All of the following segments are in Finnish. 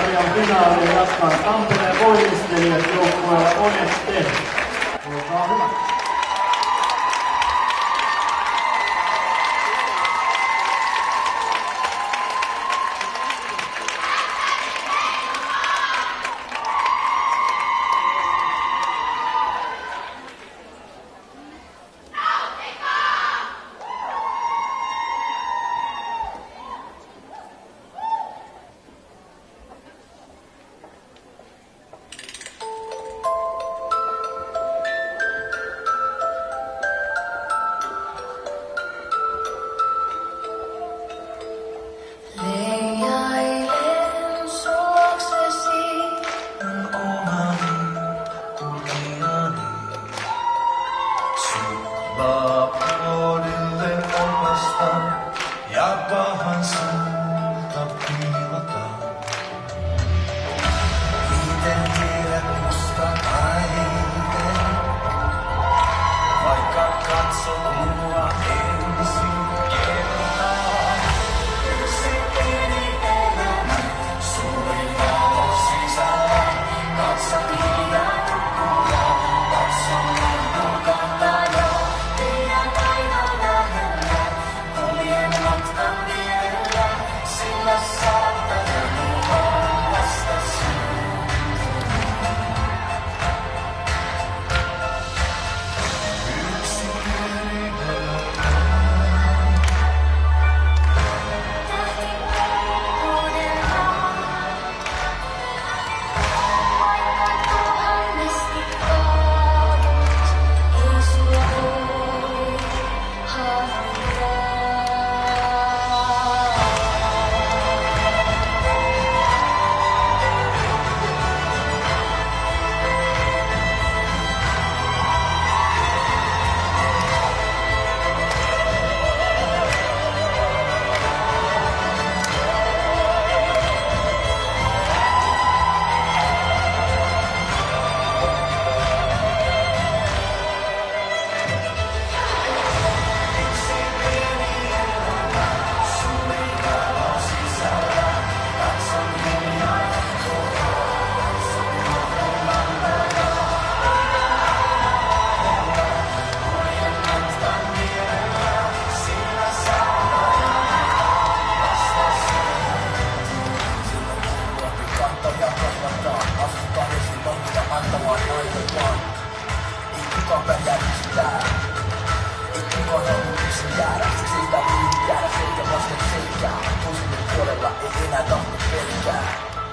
sarjan finaaliin jatkaa Tampereen voimistelijat joukkueella Onette. Olkaa hyvä. Vapaudelle opastan ja pahan sulta piilotan. Miten tiedät musta nainen, vaikka katsot mua ensin kertaa. Yksi pieni elämä, suuri valo sisällä, katso hiljaa nukkuvaa, katso lennon kantaa. Kukaan pärjää yksinään. Ei kukaan halua yksin jäädä. Siksi sitä yritin jäädä selkä vasten selkää. Toiselle puolella ei enää tahto pelkää.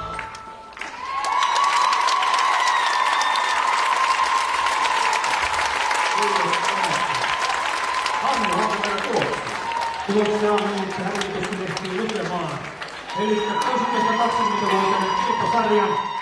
Hannu Hakomäärä tuossa. Tuloksia on nyt hänen ehtii lukemaan. Eli 16-20-vuotiainen Kilpasarjan